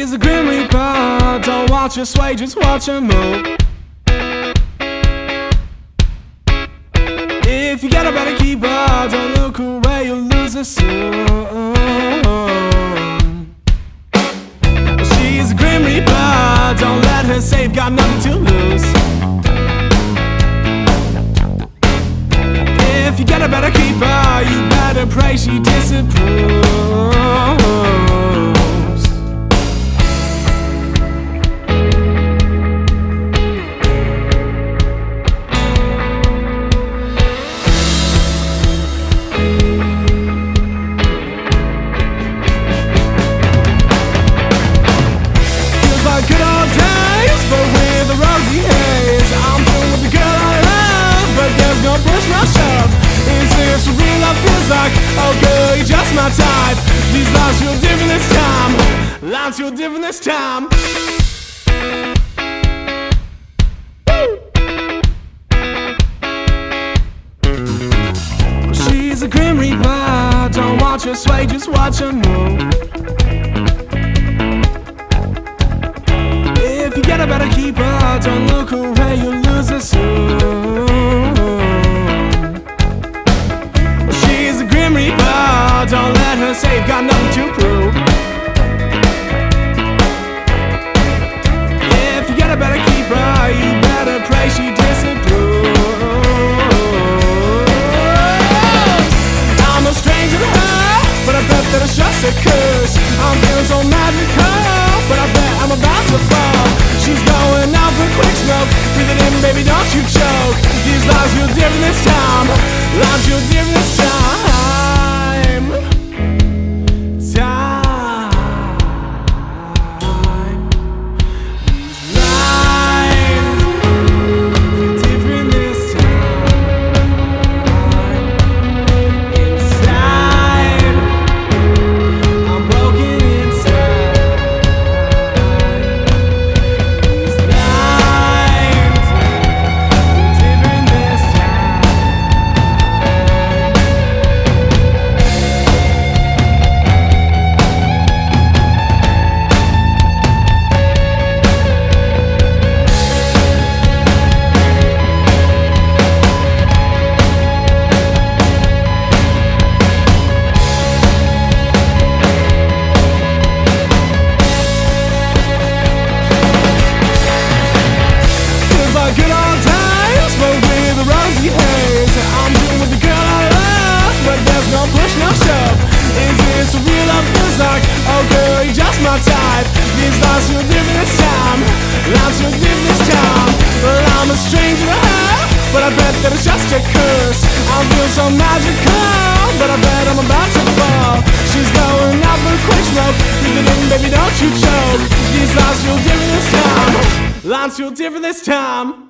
She's a grim reaper, don't watch her sway, just watch her move. If you get her, better keep her, don't look away, you'll lose her soon. She's a grim reaper, don't let her save, got nothing to lose. If you get her, better keep her, you better pray she disapproves. Good old days, but with a rosy haze. I'm dealing with the girl I love, but there's no push, no shove. Is this what real love feels like? Oh girl, you're just my type. These lines feel different this time. Lines feel different this time. She's a grim reaper, don't watch her sway, just watch her move. If you get her, better keep her, don't look away, you'll lose her soon. She's a grim reaper, don't let her save, got nothing to prove. If you get her, better keep her, you better pray she disapproves. I'm a stranger to her, but I bet that it's just a curse. I'm feeling so magical, but I bet I'm about to fall. She's going out for quick smoke. Breathe it in, baby, don't you choke. These lines feel different this time. Lines feel different this time. These lines feel different this time. Inside, I'm broken inside. Good old times, but with a rosy haze. I'm dealing with the girl I love, but there's no push, no shove. Is this what real love feels like? Oh girl, you're just my type. These lines feel different this time. Lines feel different this time. Well, I'm a stranger to her, but I bet that it's just a curse. I'm feeling so magical, but I bet I'm about to fall. She's going out for a quick smoke. Breathe it in, baby, don't you choke. These lines feel different this time. Lines feel different this time.